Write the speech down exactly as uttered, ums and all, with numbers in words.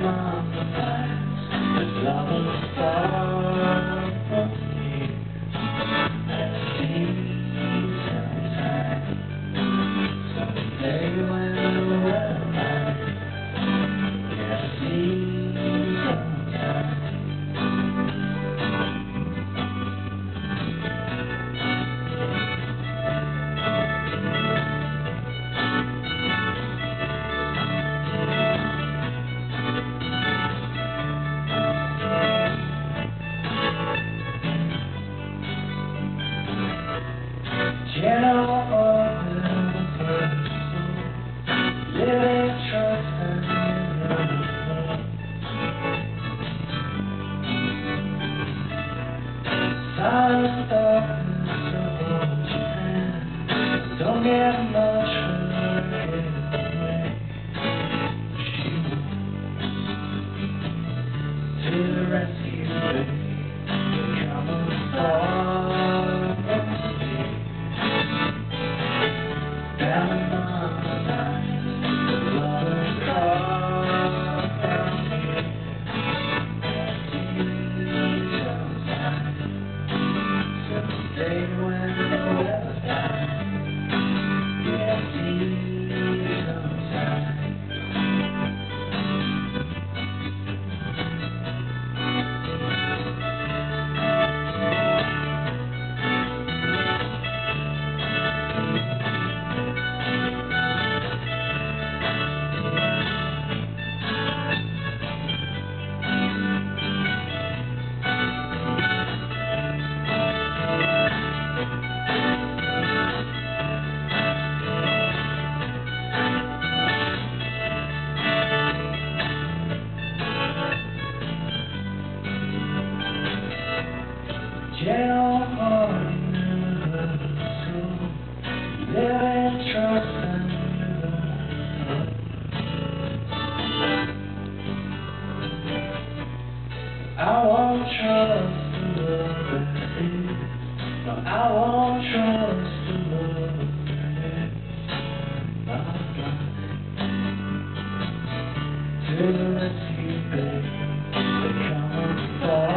on the lines, this love will far from here. Let's see sometime, someday when the weather lights. Let's see sometime. General order, person, living trust and love. Silent darkness of old Japan, don't get much further away. She went to the rescue, baby, come far from me. Down on the line, the love car from here. See sometime, someday when the weather's fine. Yeah, see sometime. General order, soul, living trust and love. I won't trust the love that is. No, I won't trust the love that is. I'm blind to the rescue, baby. They come far.